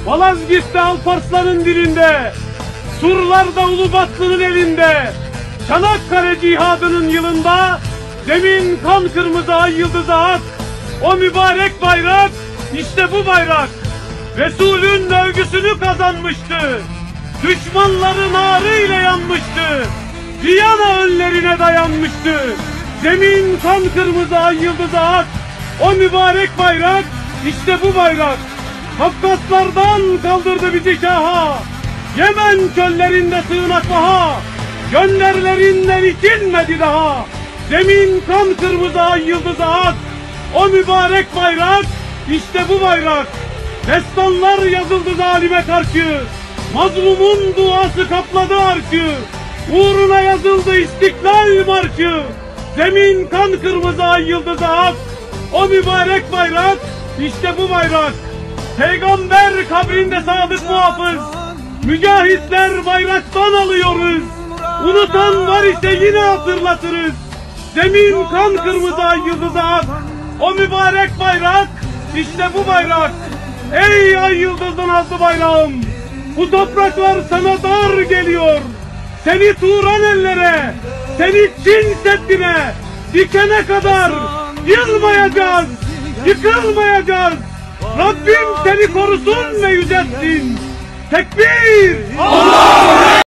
Malazgirt'te Alparslan'ın dilinde, surlarda Ulubatlı'nın elinde, Çanakkale cihadının yılında, zemin kan kırmızı ay yıldızı ak, o mübarek bayrak, işte bu bayrak. Resul'ün övgüsünü kazanmıştı, düşmanların ağrıyla yanmıştı, Viyana önlerine dayanmıştı. Zemin kan kırmızı ay yıldızı ak, o mübarek bayrak, işte bu bayrak. Kafkaslardan kaldırdı bizi şaha, Yemen çöllerinde sığınak baha, gönderlerinden içilmedi daha. Zemin kan kırmızı ay yıldızı ak, o mübarek bayrak, işte bu bayrak. Destanlar yazıldı zalime karşı, mazlumun duası kapladı arşı, uğruna yazıldı İstiklal Marşı. Zemin kan kırmızı ay yıldızı ak, o mübarek bayrak, işte bu bayrak. Peygamber kabrinde sadık muhafız, mücahitler bayraktan alıyoruz. Unutan var ise yine hatırlatırız. Zemin kan kırmızı ay yıldızı ak, o mübarek bayrak, işte bu bayrak. Ey ay yıldızın azlı bayrağım, bu topraklar sana dar geliyor. Seni Turan ellere, seni Çin Seddi'ne dikene kadar yılmayacağız, yıkılmayacağız. Rabbim seni korusun ve yüceltsin. Tekbir! Allah!